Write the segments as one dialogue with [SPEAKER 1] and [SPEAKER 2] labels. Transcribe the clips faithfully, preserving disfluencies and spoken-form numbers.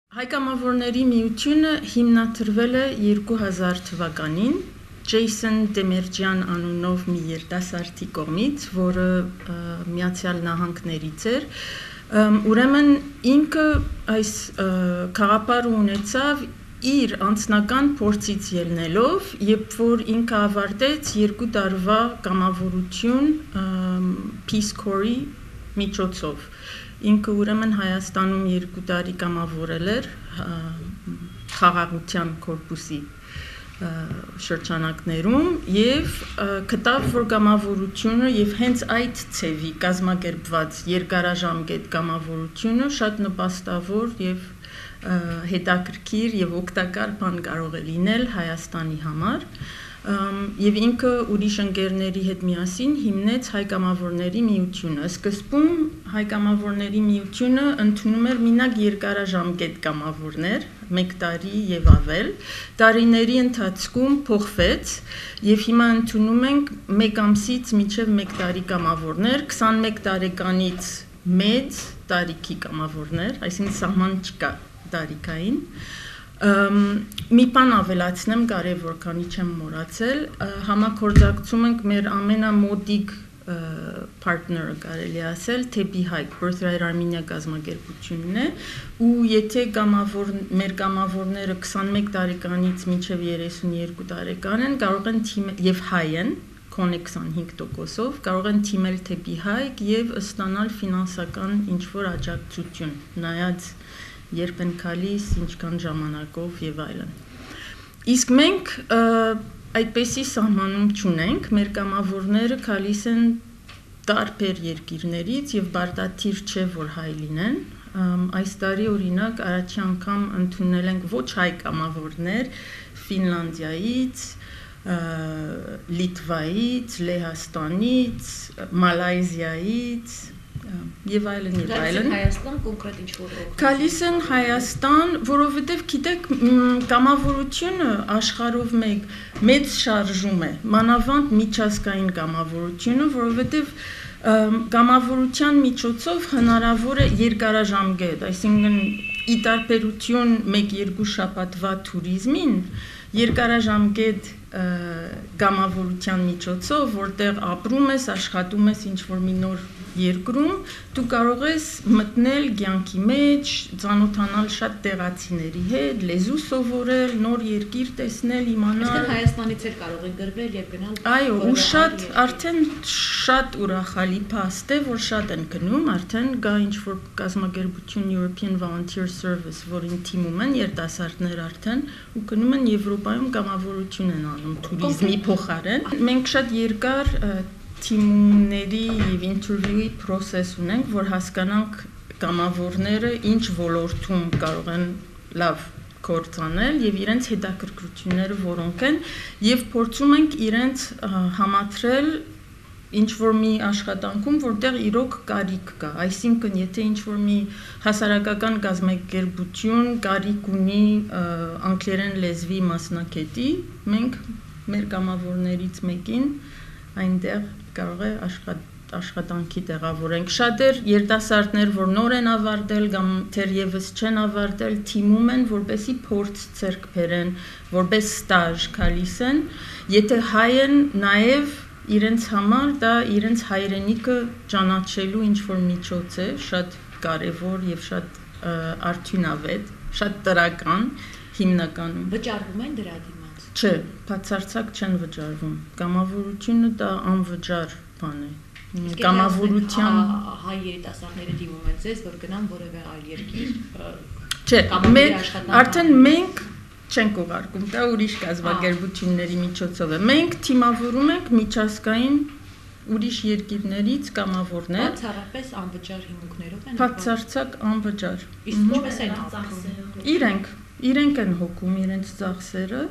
[SPEAKER 1] Հայկամավորների միությունը հիմնադրվել է երկու հազար թվականին Ջեյսոն Դեմերջյան անունով մի երիտասարդի կողմից, որը Միացյալ Նահանգներից էր, ուրեմն ինքը այս գաղափարը ունեցավ իր անձնական փորձից ելնելով, երբ որ ինքը ավարտեց երկու տարվա կամավորություն Peace Corps-ի միջոցով։ Ինքը ուրեմն Հայաստանում երկու տարի կամավորել էր խաղաղության կորպուսի շրջանակներում եւ գտավ, որ կամավորությունը եւ հենց այդ ցևի կազմակերպված երկարաժամկետ կամավորությունը շատ նպաստավոր եւ հետաքրքիր եւ օգտակար բան կարող է լինել Հայաստանի համար եւ ինքը ուրիշ ընկերների հետ միասին հիմնեց Հայկամավորների միությունը։ Սկզբում Հայկամավորների միությունը ընդունում էր մինակ երկարաժամկետ կամավորներ, մեկ տարի եւ ավել, տարիների ընթացքում փոխվեց եւ հիմա ընդունում ենք մեկ ամսից մինչեւ մեկ տարի կամավորներ, քսանմեկ տարեկանից մեծ տարիքի կամավորներ, այսինքն սահման չկա տարիքային։ Մի բան ավելացնեմ, կարևոր, քանի չեմ մոռացել, համագործակցում ենք մեր ամենամոդիկ partner-ը կարելի ասել, Թեպի Հայք, Birthright Armenia կազմակերպությունն է, ու եթե կամավոր, մեր կամավորները քսանմեկ տարեկանից մինչև երեսունյոթ տարեկան են, կարող են թիմ եւ հայ են, քոնե քսանհինգ տոկոսով, կարող են թիմել Թեպի Հայք եւ ստանալ ֆինանսական ինչ-որ աջակցություն, նայած երբ են գալիս, ինչքան ժամանակով եւ այլն։ Իսկ մենք այդպեսի սահմանում չունենք, մեր կամավորները գալիս են տարբեր երկիրներից եւ բարդաթիր չէ, որ հայ լինեն։ Այս տարի օրինակ առաջի անգամ ընդունել ենք ոչ հայ կամավորներ Ֆինլանդիայից, Լիտվայից, Լեհաստանից, Մալայզիայից եւ այլն եւ այլն։
[SPEAKER 2] Հայաստան կոնկրետ ինչ-որ
[SPEAKER 1] Գալիս են Հայաստան, որովհետեւ գիտեք, կամավորությունը աշխարհով մեկ մեծ շարժում է, մանավանդ միջազգային կամավորությունը, որովհետեւ կամավորության միջոցով հնարավոր է երկարաժամկետ, այսինքն ի տարբերություն մեկ-երկու շաբաթվա туриզմին, երկարաժամկետ կամավորության միջոցով, որտեղ ապրում ես, աշխատում ես ինչ-որ մի նոր երկրում, դու կարող ես մտնել կյանքի մեջ, ծանոթանալ շատ տեղացիների հետ, լեզու սովորել, նոր երկիր տեսնել, իմանալ։
[SPEAKER 2] Այստեղ Հայաստանից էր կարող եք գրվել եւ գնալ։
[SPEAKER 1] Այո, ու շատ արդեն շատ ուրախալի փաստ է, որ շատ են գնում, արդեն կա ինչ-որ կազմակերպություն European Volunteer Service, որին թիմում են երիտասարդներ արդեն, ու գնում են Եվրոպայում կամավորություն են անում туриզմի փոխարեն։ Մենք շատ երկար թիմումների եւ ինտերվյուի process ունենք, որ հասկանանք կամավորները ինչ ոլորտում կարող են լավ կործանել եւ իրենց հետաքրքրությունները որոնք են եւ փորձում ենք իրենց համադրել ինչ որ մի աշխատանքում, որտեղ իրոք կարիք կա, այսինքն եթե ինչ որ մի հասարակական կազմակերպություն կարիք ունի անգլերեն լեզվի մասնակետի, մենք մեր կամավորներից մեկին այնտեղ կարող է աշխատ, աշխատանքի տեղավորենք։ Շատեր երիտասարդներ, որ նոր են ավարտել կամ թերևս չեն ավարտել, թիմում են, որպեսզի փորձ ձեռք բերեն, որպես ստաժ գալիս են, եթե հայ են, նաև իրենց համար դա իրենց հայրենիքը ճանաչելու ինչ-որ միջոց է, շատ կարևոր եւ շատ արդյունավետ, շատ տրական, հիմնականում։
[SPEAKER 2] Վճարվում են դրա դիմաց։
[SPEAKER 1] Չէ, բացարձակ չեն վճարվում։ Կամավորությունը դա անվճար բան է։ Կամավորության
[SPEAKER 2] հայ երիտասարդները դիմում են ձեզ, որ գնան որևէ այլ երկիր։
[SPEAKER 1] Չէ, մենք արդեն մենք չենք ուղարկում, դա ուրիշ կազմակերպությունների միջոցով է։ Մենք թիմավորում ենք միջազգային ուրիշ երկիրներից կամավորներ։
[SPEAKER 2] Բացառապես անվճար հիմունքներով են։
[SPEAKER 1] Բացարձակ անվճար։
[SPEAKER 2] Իսկ ինչպես են ծախսերը։
[SPEAKER 1] Իրենք, իրենք են հոգում իրենց ծախսերը։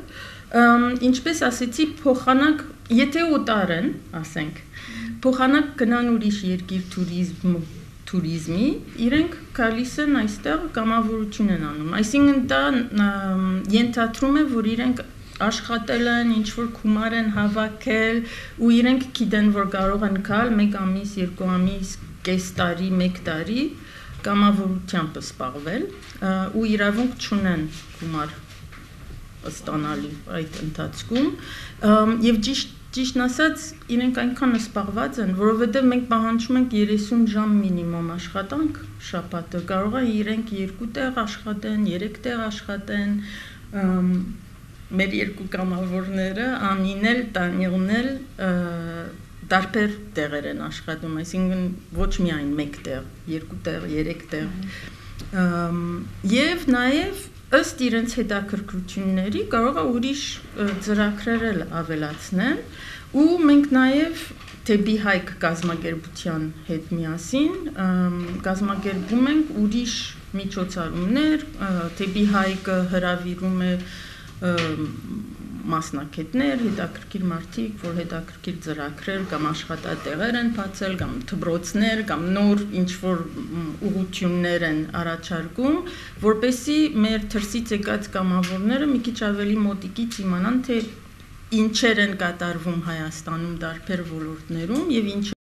[SPEAKER 1] Ինչպես ասեցի, փոխանակ, եթե օտար են, ասենք, փոխանակ գնան ուրիշ երկիր туриզմ туриզմի, իրենք գալիս են այստեղ կամավորություն են անում։ Այսինքն դա ենթադրում է, որ իրենք աշխատել են, ինչ որ գումար են հավաքել ու իրենք գիտեն, որ կարող են գալ մեկ ամիս, երկու ամիս, կես տարի, մեկ տարի կամավորությամբ սպառվել ու իրավունք չունեն գումար ստանալու այդ ընթացքում եւ ճիշտ ճիշտն ասած իրենք այնքան սպառված են, որովհետեւ մենք պահանջում ենք երեսուն ժամ մինիմում աշխատանք շաբաթը, կարող է իրենք երկու տեղ աշխատեն, երեք տեղ աշխատեն, մեր երկու կամավորները Անինել, Տանյոնել տարբեր տեղեր են աշխատում, այսինքն ոչ միայն մեկ տեղ, երկու տեղ, երեք տեղ։ Եվ նաև ըստ իրենց հետաքրքրությունների կարող է ուրիշ ծրագրեր էլ ավելացնեն ու մենք նաև Թեբի Հայք կազմակերպության հետ միասին կազմակերպում ենք ուրիշ միջոցառումներ, Թեբի Հայկը հրավիրում է մասնակիցներ, հետաքրքիր մարդիկ, որ հետաքրքիր ծրագրեր կամ աշխատատեղեր են բացել, կամ դպրոցներ, կամ նոր ինչ-որ ուղղություններ են առաջարկում, որպեսզի մեր թրսից եկած կամավորները մի քիչ ավելի մոտիկից իմանան, թե ինչեր են կատարվում Հայաստանում տարբեր ոլորտներում եւ ինչ